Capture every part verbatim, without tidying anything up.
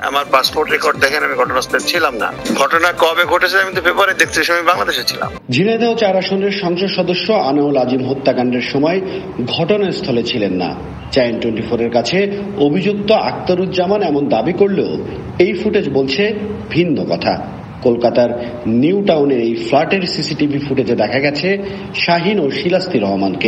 আমার passport record দেখেন, আমি ঘটনাস্থলে ছিলাম না। ঘটনা কবে ঘটেছে আমি তো পেপারে দেখছি, আমি বাংলাদেশে ছিলাম। ঝিনাইদহ চার আসনের সংসদ সদস্য আনোয়ার আজিম হত্যাকাণ্ডের সময় ঘটনাস্থলে ছিলেন না। চ্যানেল টোয়েন্টি ফোর এর কাছে অভিযুক্ত আখতারুজ্জামান এমন দাবি করলেও এই ফুটেজ বলছে ভিন্ন কথা। কলকাতার নিউ টাউনের এই ফ্ল্যাটের সিসিটিভি ফুটেজে দেখা গেছে শাহিন ও শিলাস্তি রহমানকে।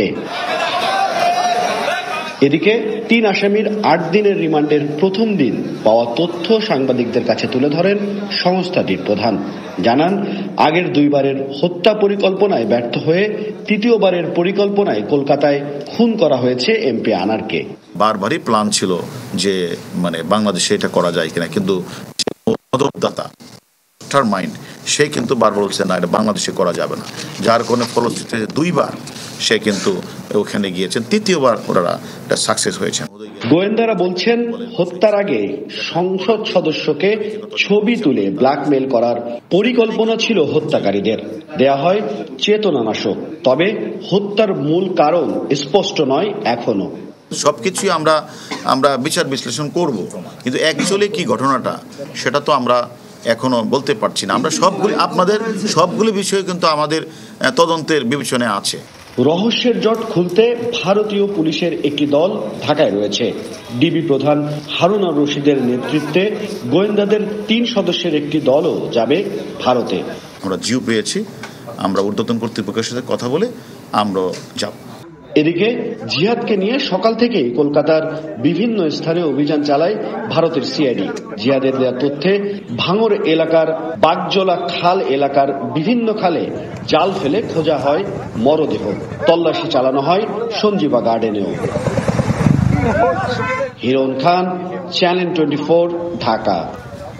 এদিকে তিন আসামির আট দিনের রিমান্ডের প্রথম দিন পাওয়া তথ্য সাংবাদিকদের কাছে তুলে ধরেন সংস্থাটির প্রধান। জানান, আগের দুইবারের হত্যা পরিকল্পনায় ব্যর্থ হয়ে তৃতীয়বারের পরিকল্পনায় কলকাতায় খুন করা হয়েছে এমপি আনারকে। বারবারই প্ল্যান ছিল যে মানে বাংলাদেশে এটা করা যায় কিনা, কিন্তু মদতদাতা মাইন্ড সে কিন্তু বারবার বলছে না, এটা বাংলাদেশে করা যাবে না। যার কোনো ফলশ্রুতিতে দুইবার সে কিন্তু ওখানে গিয়েছেন, তৃতীয়বার ওনারা এটা সাকসেস হয়েছে। গোয়েন্দারা বলছেন, হত্যার আগে সংসদ সদস্যকে ছবি তুলে ব্ল্যাকমেল করার পরিকল্পনা ছিল হত্যাকারীদের। দেয়া হয় চেতনানাশক, তবে হত্যার মূল কারণ স্পষ্ট নয় এখনো। সবকিছুই আমরা আমরা বিচার বিশ্লেষণ করব, কিন্তু অ্যাকচুয়ালি কি ঘটনাটা সেটা তো আমরা এখনো বলতে পারছি না। আমরা সবগুলি আপনাদের সবগুলি বিষয় কিন্তু আমাদের তদন্তের বিবেচনায় আছে। রহস্যের জট খুলতে ভারতীয় পুলিশের একটি দল ঢাকায় রয়েছে। ডিবি প্রধান হারুন আর রশিদের নেতৃত্বে গোয়েন্দাদের তিন সদস্যের একটি দলও যাবে ভারতে। আমরা জিও পেয়েছি, আমরা ঊর্ধ্বতন কর্তৃপক্ষের সাথে কথা বলে আমরা যাব। এদিকে জিহাদকে নিয়ে সকাল থেকেই কলকাতার বিভিন্ন স্থানে অভিযান চালায় ভারতের সিআইডি। জিহাদের দেওয়া তথ্যে ভাঙর এলাকার বাগজোলা খাল এলাকার বিভিন্ন খালে জাল ফেলে খোঁজা হয় মরদেহ। তল্লাশি চালানো হয় সঞ্জীবা গার্ডেনেও। Hiran Khan, channel twenty four, Dhaka.